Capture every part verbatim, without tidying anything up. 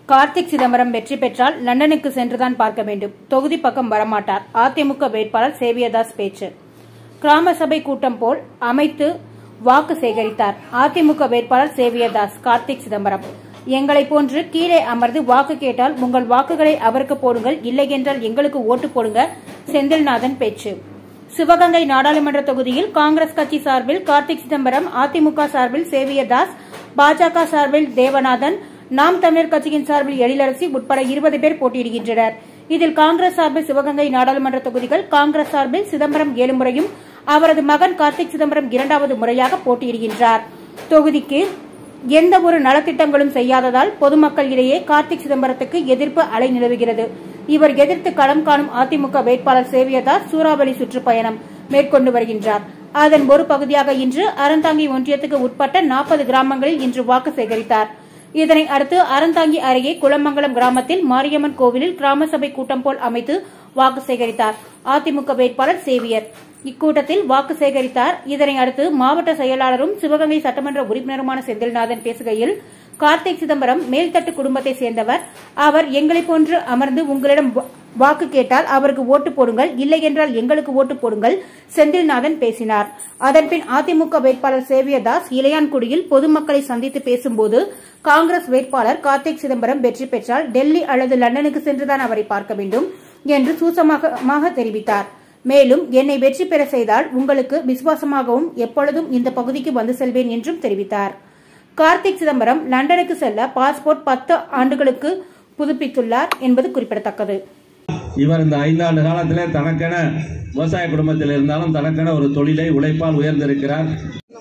கார்த்திக் சிதம்பரம் வெற்றி பெற்றால் லண்டனுக்கு சென்றுதான் பார்க்க வேண்டும். தொகுதி பக்கம் வரமாட்டார். அதிமுக வேட்பாளர் சேவியர்தாஸ் பேச்சு. கிராம சபை கூட்டம் போல் அமைத்து வாக்கு சேகரித்தார். அதிமுக வேட்பாளர் சேவியர்தாஸ். கார்த்திக் சிதம்பரம் எங்களை போன்று கீழே அமர்ந்து வாக்கு கேட்டால் உங்கள் வாக்குகளை அவருக்கு போடுங்கள், இல்லை என்றால் எங்களுக்கு ஓட்டு போடுங்க. செந்தில்நாதன் பேச்சு. சிவகங்கை நாடாளுமன்ற தொகுதியில் காங்கிரஸ் கட்சி சார்பில் கார்த்திக் சிதம்பரம், அதிமுக சார்பில் சேவியர்தாஸ், பாஜக சார்பில் தேவநாதன், நாம் தமிழர் கட்சியின் சார்பில் எழிலரசி உட்பட இருபது பேர் போட்டியிடுகின்றனர். இதில் காங்கிரஸ் சார்பில் சிவகங்கை நாடாளுமன்ற தொகுதிகள் காங்கிரஸ் சார்பில் சிதம்பரம் ஏழு முறையும் அவரது மகன் கார்த்திக் சிதம்பரம் இரண்டாவது முறையாக போட்டியிடுகின்றார். தொகுதிக்கு எந்த ஒரு நலத்திட்டங்களும் செய்யாததால் பொதுமக்கள் இடையே கார்த்திக் சிதம்பரத்துக்கு எதிர்ப்பு அலை நிலவுகிறது. இவர் எதிர்த்து களம் காணும் அதிமுக வேட்பாளர் சேவியர்தாஸ் சூறாவளி சுற்றுப்பயணம் மேற்கொண்டு வருகின்றார். அதன் ஒரு பகுதியாக இன்று அறந்தாங்கி ஒன்றியத்துக்கு உட்பட்ட நாற்பது கிராமங்களில் இன்று வாக்கு சேகரித்தார். இதனை அடுத்து அறந்தாங்கி அருகே குளமங்கலம் கிராமத்தில் மாரியம்மன் கோவிலில் கிராம சபை கூட்டம் போல் அமைத்து வாக்கு சேகரித்தார். அதிமுக வேட்பாளர் சேவியர் இக்கூட்டத்தில் வாக்கு சேகரித்தார். இதனை அடுத்து மாவட்ட செயலாளரும் சிவகங்கை சட்டமன்ற உறுப்பினருமான செந்தில்நாதன் பேசுகையில், கார்த்திக் சிதம்பரம் மேல்தட்டு குடும்பத்தை சேர்ந்தவர். அவர் எங்களை போன்று அமர்ந்து உங்களிடம் வாக்கு கேட்டால் அவருக்கு ஓட்டு போடுங்கள், இல்லை என்றால் எங்களுக்கு ஓட்டு போடுங்கள். செந்தில்நாதன் பேசினார். அதன்பின் அதிமுக வேட்பாளர் சேவியர்தாஸ் இளையான்குடியில் பொதுமக்களை சந்தித்து பேசும்போது, காங்கிரஸ் வேட்பாளர் கார்த்திக் சிதம்பரம் வெற்றி பெற்றால் டெல்லி அல்லது லண்டனுக்கு சென்றுதான் அவரை பார்க்க வேண்டும் என்று சூசகமாக தெரிவித்தார். மேலும் என்னை வெற்றி பெற செய்தால் உங்களுக்கு விசுவாசமாகவும் எப்பொழுதும் இந்த பகுதிக்கு வந்து செல்வேன் என்றும் தெரிவித்தார். கார்த்திக் சிதம்பரம் லண்டனுக்கு செல்ல பாஸ்போர்ட் பத்து ஆண்டுகளுக்கு புதுப்பித்துள்ளார் என்பது குறிப்பிடத்தக்கது. இவர் இந்த ஐந்தாண்டு காலத்திலே தனக்கென விவசாய குடும்பத்தில் இருந்தாலும் தனக்கென ஒரு தொழிலை உழைப்பால் உயர்ந்திருக்கிறார்.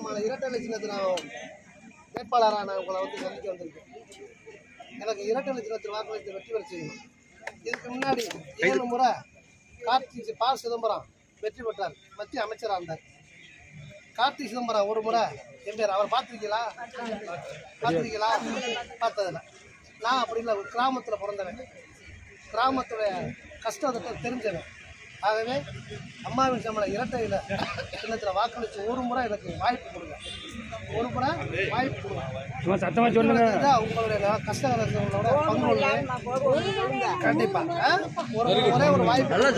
வேட்பாளராக நான் உங்களை வந்து சந்திக்க வந்திருக்கேன். எனக்கு இரட்டை லட்சத்தில் வாக்களித்து வெற்றி பெற செய்யணும். இதுக்கு முன்னாடி ஏழு முறை கார்த்திக் பா சிதம்பரம் வெற்றி பெற்றார். மத்திய அமைச்சராக இருந்தார். கார்த்திக் சிதம்பரம் ஒரு முறை என் பேர் அவர் பார்த்துருக்கீங்களா பார்த்துருக்கீங்களா பார்த்ததில்ல. நான் அப்படி இல்லை, ஒரு கிராமத்தில் பிறந்தவன், கிராமத்துடைய கஷ்டத்தை தெரிஞ்சவன். ஆகவே அம்மாவின் சம்பளம் இரட்டையில் சின்னத்தில் வாக்களித்து ஒரு முறை எனக்கு வாய்ப்பு கொடுங்க, ஒரு முறை வாய்ப்பு கொடுங்க. உங்களுடைய கஷ்டங்களோட பங்கு கண்டிப்பாக ஒரு முறை ஒரு வாய்ப்பு.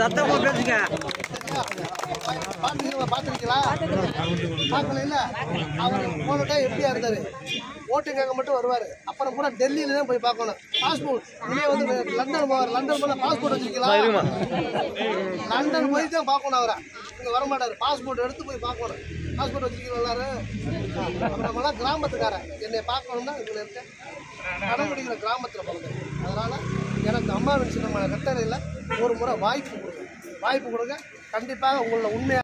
பார்த்துருக்கீங்களா பார்க்கல இல்லை, அவர் போன டைம் எப்படியா இருந்தார், ஓட்டு கேட்க மட்டும் வருவார். அப்புறம் கூட டெல்லியில தான் போய் பார்க்கணும். பாஸ்போர்ட் இதே வந்து லண்டன் போவார். லண்டன் போனால் பாஸ்போர்ட் வச்சுருக்கீங்களா, லண்டன் போய் தான் பார்க்கணும். அவரை இங்கே வரமாட்டார். பாஸ்போர்ட் எடுத்து போய் பார்க்கணும். பாஸ்போர்ட் வச்சுருக்கீங்களா நம்மளாம் கிராமத்துக்காரன். என்னை பார்க்கணும்னா இதில் இருக்க கடமுடிக்கிற கிராமத்தில் பிறந்தேன். அதனால் எனக்கு அம்மாவின் சின்ன கட்டளையில் ஒரு முறை வாய்ப்பு கொடுங்க, வாய்ப்பு கொடுங்க. கண்டிப்பாக உங்களோட உண்மையாக